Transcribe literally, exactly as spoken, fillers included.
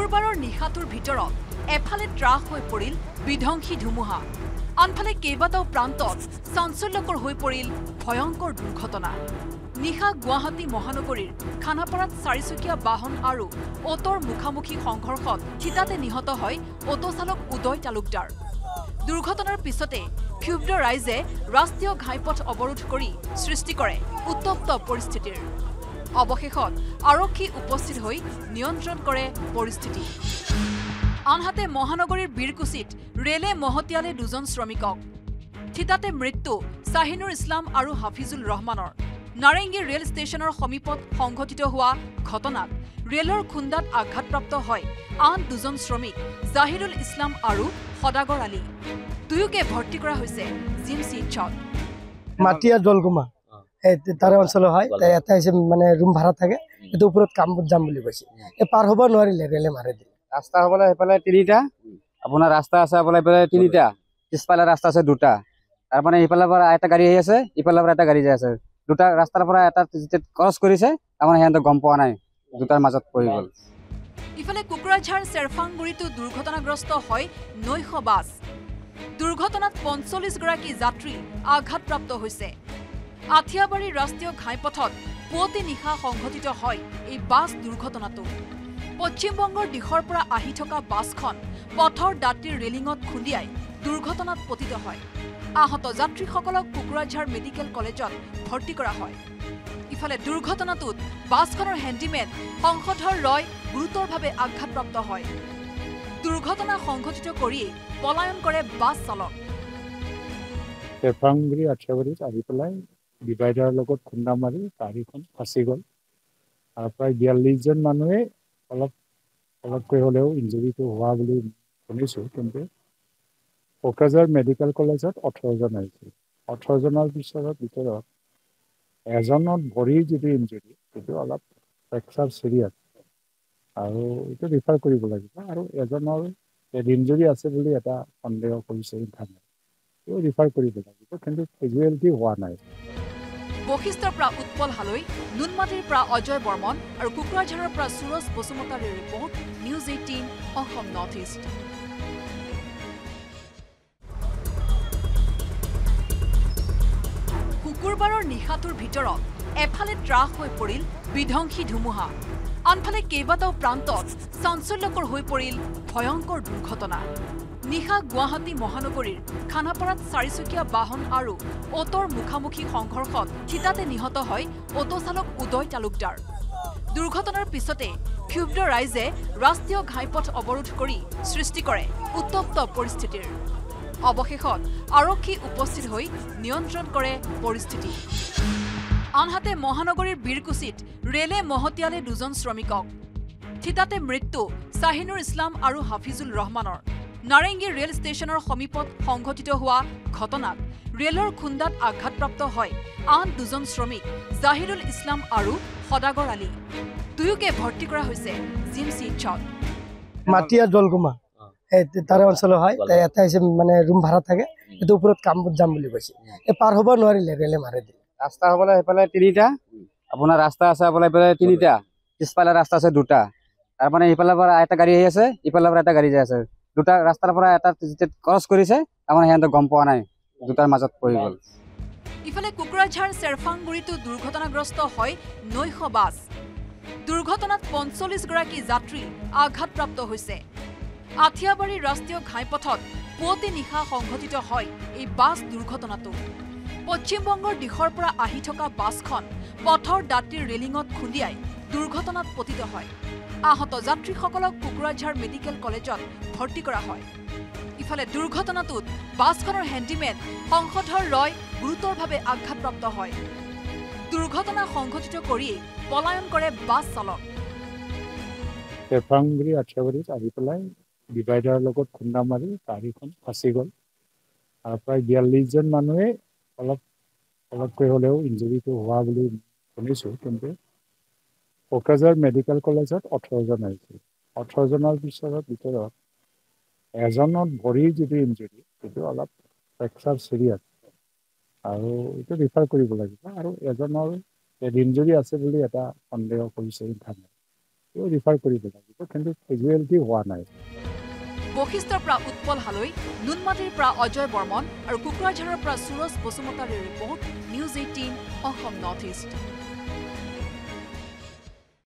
শুকুৰবাৰৰ নিশাটোৰ ভিতৰত এফালে ত্ৰাস হৈ পৰিল বিধ্বংসী ধুমুহা, আনফালে কেইবাটাও প্ৰান্তত চাঞ্চল্যকৰ হৈ পৰিল ভয়ংকৰ দুৰ্ঘটনা। নিশা গুৱাহাটী মহানগৰীৰ খানাপাৰাত চাৰিচকীয়া বাহন আৰু অটোৰ মুখামুখি সংঘৰ্ষত থিতাতে নিহত হয় অটো চালক উদয় তালুকদাৰ। দুৰ্ঘটনাৰ পিছতে ক্ষুব্ধ ৰাইজে ৰাষ্ট্ৰীয় ঘাইপথ অৱৰোধ কৰি সৃষ্টি কৰে উত্তপ্ত পৰিস্থিতিৰ। অৱশেষত আৰক্ষী উপস্থিত হৈ নিয়ন্ত্ৰণ কৰে পৰিস্থিতি। আনহাতে মহানগৰীৰ বীৰকুছিত ৰেলে মহতিয়ালে দুজন শ্ৰমিকক। থিতাতে মৃত্যু শাহিনুৰ ইছলাম আৰু হাফিজুল ৰহমানৰ। নাৰেংগী ৰেল ষ্টেচনৰ সমীপত সংঘটিত হোৱা ঘটনাত ৰেলৰ খুন্দাত আঘাতপ্ৰাপ্ত হয় আন দুজন শ্ৰমিক জাহিৰুল ইছলাম আৰু সদাগৰ আলী। দুয়োকে ভৰ্তি কৰা হৈছে জিম চিকিৎসাত। মাটিয়া জলকুমা তাৰে অঞ্চল হয়, এটা হৈছে মানে ৰুম ভাড়া থাকে, এইটো ওপৰত কামত যাম বুলি কৈছে, এই পাৰ হ'ব নোৱাৰিলে ৰেলে মাৰি দিলে। ৰাস্তা হ'বলৈ সেইফালে তিনিটা, আপোনাৰ ৰাস্তা আছে আপোনাৰ এইফালে তিনিটা, পিছফালে ৰাস্তা আছে দুটা, তাৰ মানে ইফালৰ পৰা এটা গাড়ী আহি আছে, ইফালৰ পৰা এটা গাড়ী যাই আছে, দুটা ৰাস্তাৰ পৰা এটা যেতিয়া ক্ৰছ কৰিছে তাৰমানে সিহঁতে গম পোৱা নাই, দুটাৰ মাজত পৰি গ'ল। ইফালে কোকৰাঝাৰ চেৰফাংগুৰিতো দুৰ্ঘটনাগ্ৰস্ত হয় নৈশ বাছ। দুৰ্ঘটনাত পঞ্চল্লিছ গৰাকী যাত্ৰী আঘাতপ্ৰাপ্ত হৈছে। আঠিয়াবাৰী ৰাষ্ট্ৰীয় ঘাইপথত পুৱতি নিশা সংঘটিত হয় এই বাছ দুৰ্ঘটনাটো। পশ্চিমবংগৰ দিশৰ পৰা আহি থকা বাছখন পথৰ দাঁতিৰ ৰেলিঙত খুন্দিয়াই দুৰ্ঘটনাত পতিত হয়। আহত যাত্ৰীসকলক কোকৰাঝাৰ মেডিকেল কলেজত ভৰ্তি কৰা হয়। ইফালে দুৰ্ঘটনাটোত বাছখনৰ হেণ্ডিমেন সংশধৰ ৰয় গুৰুতৰভাৱে আঘাতপ্ৰাপ্ত হয়। দুৰ্ঘটনা সংঘটিত কৰিয়েই পলায়ন কৰে বাছ চালক। চেৰফাংগুৰি আঠিয়াবাৰীত আহি পেলাই ডিভাইডাৰৰ লগত খুন্দা মাৰি গাড়ীখন ফাঁচি গ'ল আৰু প্ৰায় বিয়াল্লিছজন মানুহে অলপ অলপকৈ হ'লেও ইঞ্জুৰিটো হোৱা বুলি শুনিছোঁ, কিন্তু কোকৰাঝাৰ মেডিকেল কলেজত ওঠৰজন আহিছিল। ওঠৰজনৰ পিছৰ ভিতৰত এজনত ভৰিৰ যিটো ইঞ্জুৰি সেইটো অলপ ফ্ৰেকচাৰ চিৰিয়াছ আৰু এইটো ৰিফাৰ কৰিব লাগিব, আৰু এজনৰ ইঞ্জুৰি আছে বুলি এটা সন্দেহ কৰিছে ইণ্টাৰনেট, এইটো ৰিফাৰ কৰিব লাগিব, কিন্তু কেজুৱেলিটি হোৱা নাই। বশিষ্ঠৰ পৰা উৎপল হালৈ, নুনমাটিৰ পৰা অজয় বৰ্মন আৰু কোকৰাঝাৰৰ পৰা সুৰজ বসুমতাৰীৰ report, news eighteen Assam north east. শুকুৰবাৰৰ নিশাটোৰ ভিতৰত এফালে ত্ৰাস হৈ পৰিল বিধ্বংসী ধুমুহা, আনফালে কেইবাটাও প্ৰান্তত চাঞ্চল্যকৰ হৈ পৰিল ভয়ংকৰ দুৰ্ঘটনা। নিশা গুৱাহাটী মহানগৰীৰ খানাপাৰাত চাৰিচকীয়া বাহন আৰু অটোৰ মুখামুখি সংঘৰ্ষত থিতাতে নিহত হয় অটো চালক উদয় তালুকদাৰ। দুৰ্ঘটনাৰ পিছতে ক্ষুব্ধ ৰাইজে ৰাষ্ট্ৰীয় ঘাইপথ অৱৰোধ কৰি সৃষ্টি কৰে উত্তপ্ত পৰিস্থিতিৰ। অৱশেষত আৰক্ষী উপস্থিত হৈ নিয়ন্ত্ৰণ কৰে পৰিস্থিতি। আনহাতে মহানগৰীৰ বীৰকুছিত ৰেলে মহতিয়ালে দুজন শ্ৰমিকক। থিতাতে মৃত্যু শাহিনুৰ ইছলাম আৰু হাফিজুল ৰহমানৰ। নাৰেংগী ৰেল ষ্টেচনৰ সমীপত সংঘটিত হোৱা ঘটনাত ৰেলৰ খুন্দাত আঘাতপ্ৰাপ্ত হয় আন দুজন শ্ৰমিক জাহিৰুল ইছলাম আৰু সদাগৰ আলী। দুয়োকে ভৰ্তি কৰা হৈছে জিম চিকিৎসাত। মাটিয়া জলকুমা তাৰে অঞ্চল হয়, এটা হৈছে মানে ৰুম ভাড়া থাকে, এইটো ওপৰত কামত যাম বুলি কৈছে, এই পাৰ হ'ব নোৱাৰিলে ৰেলে মাৰি দিলে। ৰাস্তা হ'বলৈ সেইফালে তিনিটা, আপোনাৰ ৰাস্তা আছে আপোনাৰ এইফালে তিনিটা, পিছফালে ৰাস্তা আছে দুটা, তাৰ মানে ইফালৰ পৰা এটা গাড়ী আহি আছে, ইফালৰ পৰা এটা গাড়ী যাই আছে, দুটা ৰাস্তাৰ পৰা এটা যেতিয়া ক্ৰছ কৰিছে তাৰমানে সিহঁতে গম পোৱা নাই, দুটাৰ মাজত পৰি গ'ল। ইফালে কোকৰাঝাৰ চেৰফাংগুৰিতো দুৰ্ঘটনাগ্ৰস্ত হয় নৈশ বাছ। দুৰ্ঘটনাত পঞ্চল্লিছ গৰাকী যাত্ৰী আঘাতপ্ৰাপ্ত হৈছে। আঠিয়াবাৰী ৰাষ্ট্ৰীয় ঘাইপথত পুৱতি নিশা সংঘটিত হয় এই বাছ দুৰ্ঘটনাটো। পশ্চিমবংগৰ দিশৰ পৰা আহি থকা বাছখন পথৰ দাঁতিৰ ৰেলিঙত খুন্দিয়াই দুৰ্ঘটনাত পতিত হয়। আহত যাত্ৰীসকলক কোকৰাঝাৰ মেডিকেল কলেজত ভৰ্তি কৰা হয়। ইফালে দুৰ্ঘটনাটোত বাছখনৰ হেণ্ডিমেন সংশধৰ ৰয় গুৰুতৰভাৱে আঘাতপ্ৰাপ্ত হয়। দুৰ্ঘটনা সংঘটিত কৰিয়েই পলায়ন কৰে বাছ চালক। চেৰফাংগুৰি আঠিয়াবাৰীত আহি পেলাই ডিভাইডাৰৰ লগত খুন্দা মাৰি গাড়ীখন ফাঁচি গ'ল আৰু প্ৰায় বিয়াল্লিছজন মানুহে অলপ অলপকৈ হ'লেও ইঞ্জুৰিটো হোৱা বুলি শুনিছোঁ, কিন্তু কোকৰাঝাৰ মেডিকেল কলেজত ওঠৰজন আহিছিল। ওঠৰজনৰ পিছৰ ভিতৰত এজনত ভৰিৰ যিটো ইঞ্জুৰি সেইটো অলপ ফ্ৰেকচাৰ চিৰিয়াছ আৰু এইটো ৰিফাৰ কৰিব লাগিব, আৰু এজনৰ ইঞ্জুৰি আছে বুলি এটা সন্দেহ কৰিছে ইণ্টাৰনেট, ৰিফাৰ কৰিব লাগিব কিন্তু কেজুৱেলিটি হোৱা নাই বশিষ্ঠৰ পৰা উৎপল হালৈ নুনমাটিৰ পৰা অজয় বৰ্মন আৰু কুকুৰাঝাৰৰ পৰা সুৰজ বসুমতাৰীৰ report news eighteen Assam north east